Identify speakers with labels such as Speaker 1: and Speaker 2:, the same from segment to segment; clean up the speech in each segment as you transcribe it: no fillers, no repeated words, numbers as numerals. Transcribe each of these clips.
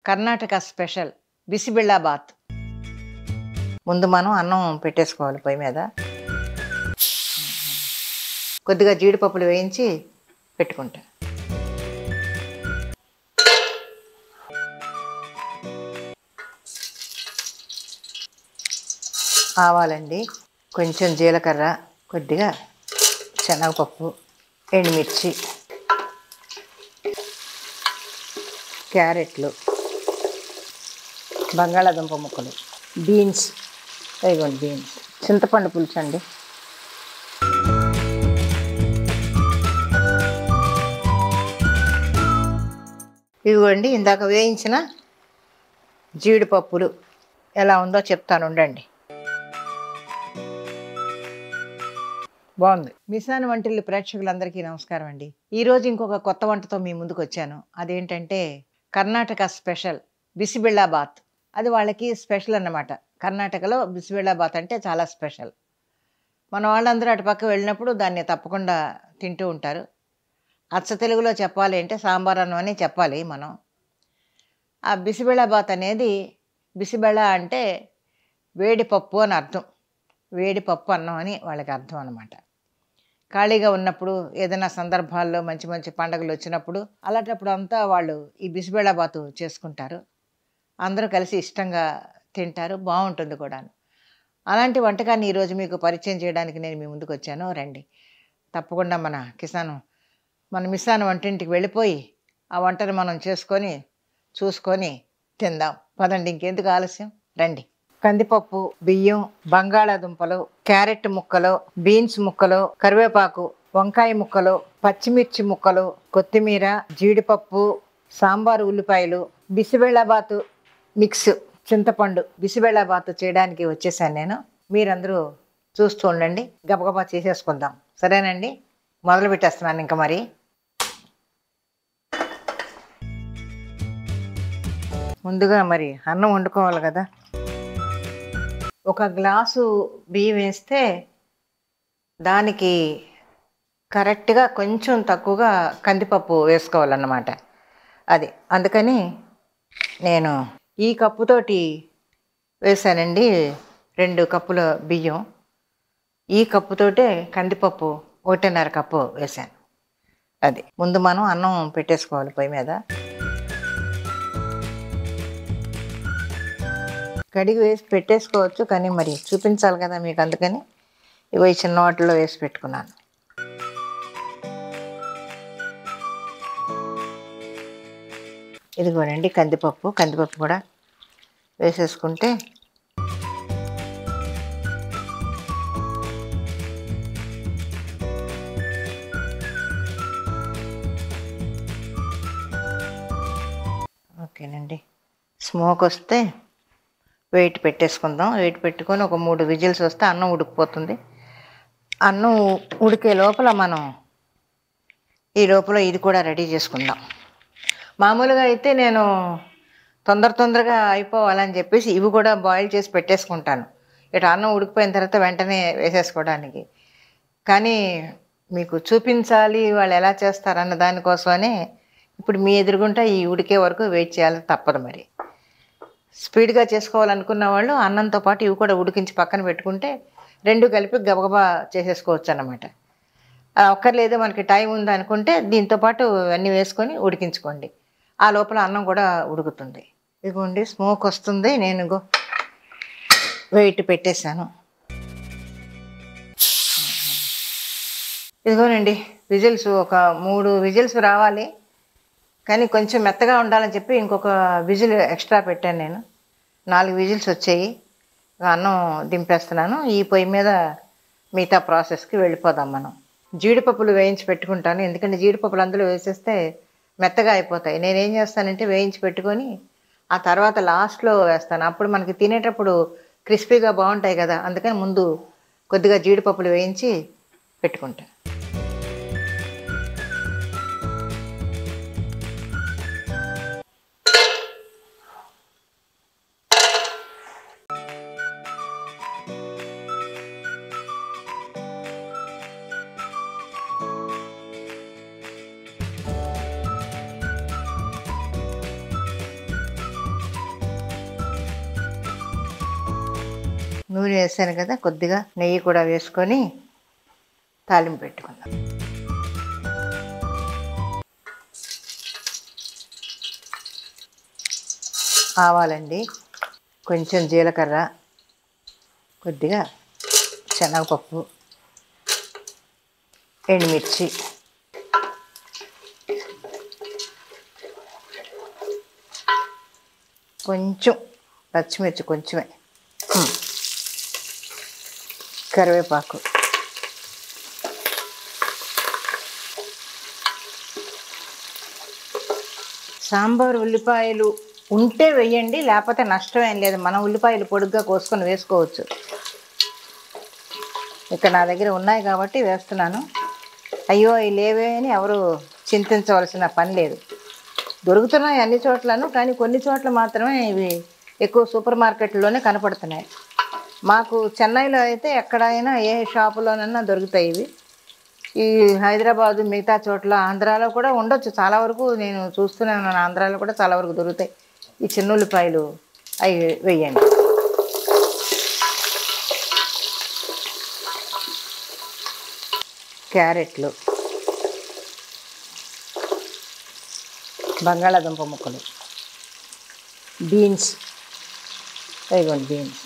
Speaker 1: Karnataka special బిసిబెళ్ళాబాత్. ముందు మనం అన్నం పెట్టేసుకోవాలి పొయ్యి మీద. కొద్దిగా జీడిపప్పులు వేయించి పెట్టుకుంటా. ఆవాలండి, కొంచెం జీలకర్ర, కొద్దిగా శనగపప్పు, ఎండుమిర్చి, క్యారెట్లు, బంగాళాదుంప ముక్కలు, బీన్స్, ఇదిగోండి బీన్స్, చింతపండు పులుసు అండి, ఇదిగోండి ఇందాక వేయించిన జీడిపప్పులు. ఎలా ఉందో చెప్తాను ఉండండి. బాగుంది. మిసాన్ వంటిల్లు ప్రేక్షకులందరికీ నమస్కారం అండి. ఈరోజు ఇంకొక కొత్త వంటతో మీ ముందుకు వచ్చాను. అదేంటంటే కర్ణాటక స్పెషల్ బిసిబెళ్ళాబాత్. అది వాళ్ళకి స్పెషల్ అన్నమాట. కర్ణాటకలో బిసిబెళ్ళాబాత్ అంటే చాలా స్పెషల్. మన వాళ్ళందరూ అటు పక్క వెళ్ళినప్పుడు దాన్ని తప్పకుండా తింటూ ఉంటారు. అచ్చ తెలుగులో చెప్పాలి అంటే సాంబార్ అన్నం అని చెప్పాలి మనం. ఆ బిసిబెళ్ళాబాత్ అనేది, బిసిబెళ్ళ అంటే వేడిపప్పు అని అర్థం. వేడిపప్పు అన్నం అని వాళ్ళకి అర్థం అన్నమాట. ఖాళీగా ఉన్నప్పుడు, ఏదైనా సందర్భాల్లో, మంచి మంచి పండుగలు వచ్చినప్పుడు, అలాంటప్పుడు అంతా వాళ్ళు ఈ బిసిబెళ్ళాబాతు చేసుకుంటారు. అందరూ కలిసి ఇష్టంగా తింటారు, బాగుంటుంది కూడా. అలాంటి వంటకాన్ని ఈరోజు మీకు పరిచయం చేయడానికి నేను మీ ముందుకు వచ్చాను. రండి, తప్పకుండా మన మిసాన్ వంటింటికి వెళ్ళిపోయి ఆ వంటను మనం చేసుకొని చూసుకొని తిందాం. పదండి, ఇంకెందుకు ఆలస్యం, రండి. కందిపప్పు, బియ్యం, బంగాళాదుంపలు, క్యారెట్ ముక్కలు, బీన్స్ ముక్కలు, కరివేపాకు, వంకాయ ముక్కలు, పచ్చిమిర్చి ముక్కలు, కొత్తిమీర, జీడిపప్పు, సాంబారు ఉల్లిపాయలు, బిసిబెళ్ళాబాతు మిక్స్, చింతపండు. బిసిబెళ్ళాబాతు చేయడానికి వచ్చేసాను నేను. మీరందరూ చూస్తూ ఉండండి, గబగబా చేసేసుకుందాం. సరేనండి, మొదలు పెట్టేస్తున్నాను ఇంకా. మరి ముందుగా మరి అన్నం వండుకోవాలి కదా. ఒక గ్లాసు బియ్యం వేస్తే దానికి కరెక్ట్గా కొంచెం తక్కువగా కందిపప్పు వేసుకోవాలన్నమాట. అది అందుకని నేను ఈ కప్పుతోటి వేసానండి. 2 కప్పుల బియ్యం, ఈ కప్పుతోటే కందిపప్పు 1.5 కప్పు వేసాను. అది ముందు మనం అన్నం పెట్టేసుకోవాలి పొయ్యి మీద. కడిగి వేసి పెట్టేసుకోవచ్చు, కానీ మరి చూపించాలి కదా మీకు, అందుకని ఇవి చిన్న వాటిలో వేసి పెట్టుకున్నాను. ఇదిగోనండి కందిపప్పు కూడా వేసేసుకుంటే ఓకేనండి. స్మోక్ వస్తే వెయిట్ పెట్టేసుకుందాం. వెయిట్ పెట్టుకొని ఒక 3 విజిల్స్ వస్తే అన్నం ఉడికిపోతుంది. అన్నం ఉడికే లోపల మనం ఈ లోపల ఇది కూడా రెడీ చేసుకుందాం. మామూలుగా అయితే నేను తొందరగా అయిపోవాలని చెప్పేసి ఇవి కూడా బాయిల్ చేసి పెట్టేసుకుంటాను, ఇటు అన్నం ఉడికిపోయిన తర్వాత వెంటనే వేసేసుకోవడానికి. కానీ మీకు చూపించాలి వాళ్ళు ఎలా చేస్తారన్న దానికోసమనే ఇప్పుడు మీ ఎదురుగుంటా ఈ ఉడికే వరకు వెయిట్ చేయాలి, తప్పదు. మరి స్పీడ్గా చేసుకోవాలనుకున్న వాళ్ళు అన్నంతో పాటు ఇవి కూడా ఉడికించి పక్కన పెట్టుకుంటే 2 కలిపి గబగబా చేసేసుకోవచ్చు అన్నమాట. ఒక్కర్లేదు మనకి టైం ఉంది అనుకుంటే దీంతో పాటు అన్నీ వేసుకొని ఉడికించుకోండి. ఆ లోపల అన్నం కూడా ఉడుకుతుంది. ఇదిగోండి స్మోక్ వస్తుంది, నేను వెయిట్ పెట్టేశాను. ఇదిగోనండి విజిల్స్, ఒక 3 విజిల్స్ రావాలి, కానీ కొంచెం మెత్తగా ఉండాలని చెప్పి ఇంకొక విజిల్ ఎక్స్ట్రా పెట్టాను నేను. 4 విజిల్స్ వచ్చాయి. అన్నం దింపేస్తున్నాను. ఈ పొయ్యి మీద మిగతా ప్రాసెస్కి వెళ్ళిపోదాం మనం. జీడిపప్పులు వేయించి పెట్టుకుంటాను, ఎందుకంటే జీడిపప్పులు అందులో వేసేస్తే మెత్తగా అయిపోతాయి. నేనేం చేస్తానంటే వేయించి పెట్టుకొని ఆ తర్వాత లాస్ట్లో వేస్తాను. అప్పుడు మనకి తినేటప్పుడు క్రిస్పీగా బాగుంటాయి కదా, అందుకని ముందు కొద్దిగా జీడిపప్పులు వేయించి పెట్టుకుంటాను. నూనె వేసాను కదా, కొద్దిగా నెయ్యి కూడా వేసుకొని తాలింపు పెట్టుకుందాం. ఆవాలండి, కొంచెం జీలకర్ర, కొద్దిగా శనగపప్పు, ఎండుమిర్చి, కొంచెం పచ్చిమిర్చి, కొంచెమే కరివేపాకు, సాంబార్ ఉల్లిపాయలు ఉంటే వేయండి, లేకపోతే నష్టం ఏం లేదు. మనం ఉల్లిపాయలు పొడుగ్గా కోసుకొని వేసుకోవచ్చు. ఇక్కడ నా దగ్గర ఉన్నాయి కాబట్టి వేస్తున్నాను. అయ్యో ఇవి లేవే అని ఎవరు చింతించవలసిన పని లేదు. దొరుకుతున్నాయి అన్ని చోట్లను, కానీ కొన్ని చోట్ల మాత్రమే ఇవి ఎక్కువ సూపర్ మార్కెట్లోనే కనపడుతున్నాయి. మాకు చెన్నైలో అయితే ఎక్కడైనా ఏ షాపులోనైనా దొరుకుతాయి ఇవి. ఈ హైదరాబాదు మిగతా చోట్ల ఆంధ్రాలో కూడా ఉండొచ్చు, చాలా వరకు నేను చూస్తూనే ఉన్నాను. ఆంధ్రాలో కూడా చాలా వరకు దొరుకుతాయి. ఈ చిన్న ఉల్లిపాయలు అవి వేయండి. క్యారెట్లు, బంగాళాదుంప ముక్కలు, బీన్స్, ఇదిగోండి బీన్స్,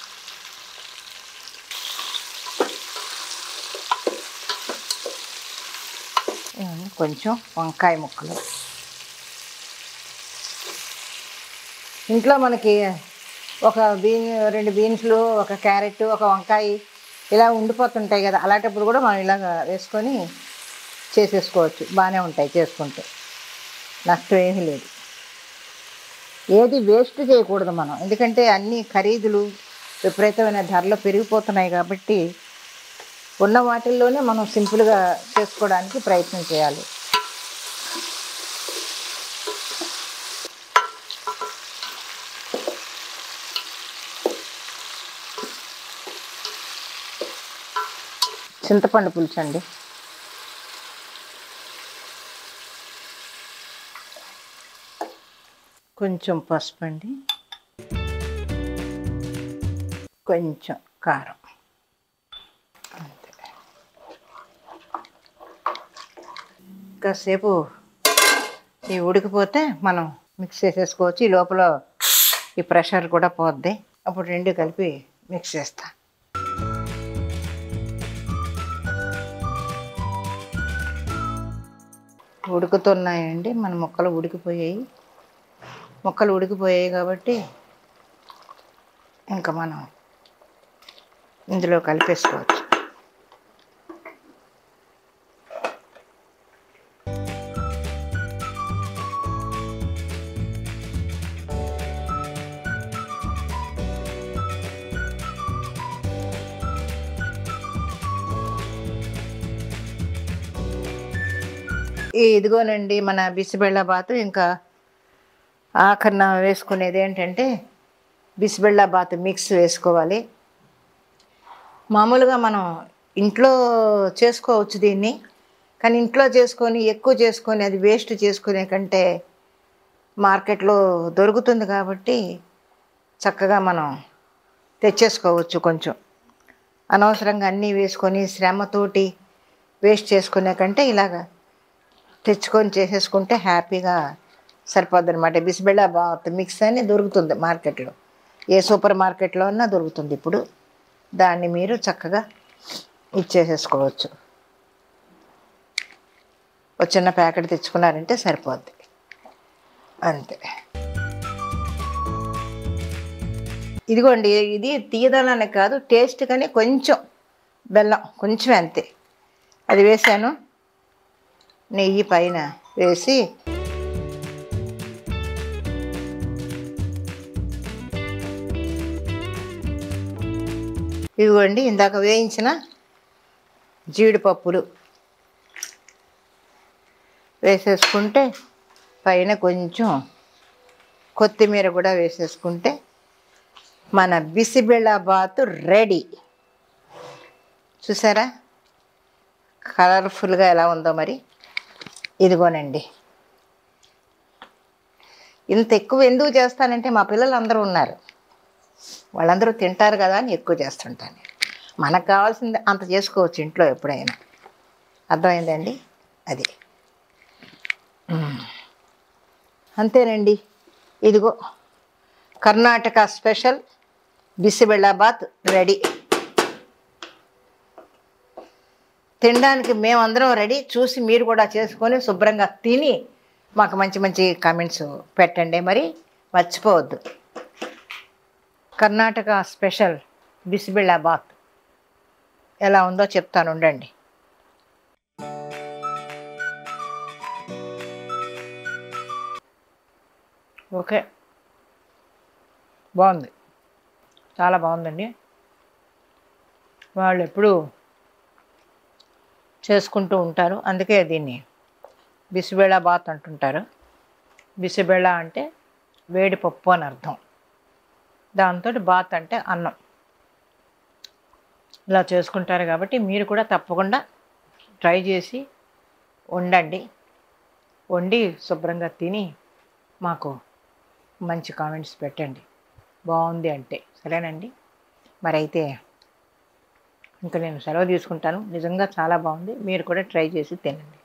Speaker 1: కొంచెం వంకాయ ముక్కలు. ఇంట్లో మనకి ఒక రెండు బీన్స్లు, ఒక క్యారెట్, ఒక వంకాయ ఇలా ఉండిపోతుంటాయి కదా, అలాంటప్పుడు కూడా మనం ఇలాగ వేసుకొని చేసేసుకోవచ్చు. బాగానే ఉంటాయి చేసుకుంటే, నష్టం ఏమీ లేదు. ఏది వేస్ట్ చేయకూడదు మనం, ఎందుకంటే అన్ని ఖరీదులు విపరీతమైన ధరలు పెరిగిపోతున్నాయి కాబట్టి ఉన్న వాటిల్లోనే మనం సింపుల్గా చేసుకోవడానికి ప్రయత్నం చేయాలి. చింతపండు పులుసు అండి, కొంచెం పసుపు అండి, కొంచెం కారం, అంతే. కాసేపు ఇవి ఉడికిపోతే మనం మిక్స్ చేసేసుకోవచ్చు. ఈ లోపల ఈ ప్రెషర్ కూడా పోద్ది, అప్పుడు రెండు కలిపి మిక్స్ చేస్తా. ఉడుకుతున్నాయండి, మన ముక్కలు ఉడికిపోయాయి. ముక్కలు ఉడికిపోయాయి కాబట్టి ఇంకా మనం ఇందులో కలిపేసుకోవచ్చు. ఇదిగోనండి మన బిసిబెళ్ళబాతు. ఇంకా ఆఖరిన వేసుకునేది ఏంటంటే బిసిబెళ్ళబాతు మిక్స్ వేసుకోవాలి. మామూలుగా మనం ఇంట్లో చేసుకోవచ్చు దీన్ని, కానీ ఇంట్లో చేసుకొని ఎక్కువ చేసుకొని అది వేస్ట్ చేసుకునే కంటే మార్కెట్లో దొరుకుతుంది కాబట్టి చక్కగా మనం తెచ్చేసుకోవచ్చు. కొంచెం అనవసరంగా అన్నీ వేసుకొని శ్రమతోటి వేస్ట్ చేసుకునే కంటే ఇలాగా తెచ్చుకొని చేసేసుకుంటే హ్యాపీగా సరిపోద్ది అనమాట. బిసిబెళ్ళబాత్ మిక్స్ అని దొరుకుతుంది మార్కెట్లో, ఏ సూపర్ మార్కెట్లో అన్నా దొరుకుతుంది ఇప్పుడు. దాన్ని మీరు చక్కగా ఇచ్చేసేసుకోవచ్చు. ఒక చిన్న ప్యాకెట్ తెచ్చుకున్నారంటే సరిపోద్ది, అంతే. ఇదిగోండి, ఇది తీయదనానికి కాదు, టేస్ట్ కానీ కొంచెం బెల్లం కొంచెం అంతే, అది వేసాను. నెయ్యి పైన వేసి ఇదిగోండి ఇందాక వేయించిన జీడిపప్పులు వేసేసుకుంటే, పైన కొంచెం కొత్తిమీర కూడా వేసేసుకుంటే మన బిసిబెళ్ళబాతు రెడీ. చూసారా కలర్ఫుల్గా ఎలా ఉందో మరి. ఇదిగోనండి, ఇంత ఎక్కువ ఎందుకు చేస్తానంటే మా పిల్లలు అందరూ ఉన్నారు, వాళ్ళందరూ తింటారు కదా అని ఎక్కువ చేస్తుంటాను. మనకు కావాల్సింది అంత చేసుకోవచ్చు ఇంట్లో ఎప్పుడైనా. అర్థమైందండి? అది అంతేనండి. ఇదిగో కర్ణాటక స్పెషల్ బిసిబెళ్ళాబాత్ రెడీ. తినడానికి మేమందరం రెడీ. చూసి మీరు కూడా చేసుకొని శుభ్రంగా తిని మాకు మంచి మంచి కామెంట్స్ పెట్టండి. మరి మర్చిపోవద్దు. కర్ణాటక స్పెషల్ బిసిబెళ్ళాబాత్ ఎలా ఉందో చెప్తాను, ఉండండి. ఓకే, బాగుంది, చాలా బాగుందండి. వాళ్ళు ఎప్పుడూ చేసుకుంటూ ఉంటారు, అందుకే దీన్ని బిసిబెళ్ళాబాత్ అంటుంటారు. బిసిబెళ్ళ అంటే వేడి పప్పు అని అర్థం. దాంతో బాత్ అంటే అన్నం. ఇలా చేసుకుంటారు కాబట్టి మీరు కూడా తప్పకుండా ట్రై చేసి వండండి. వండి శుభ్రంగా తిని మాకు మంచి కామెంట్స్ పెట్టండి, బాగుంది అంటే. సరేనండి, మరైతే ఇంకా నేను సెలవు తీసుకుంటాను. నిజంగా చాలా బాగుంది. మీరు కూడా ట్రై చేసి తినండి.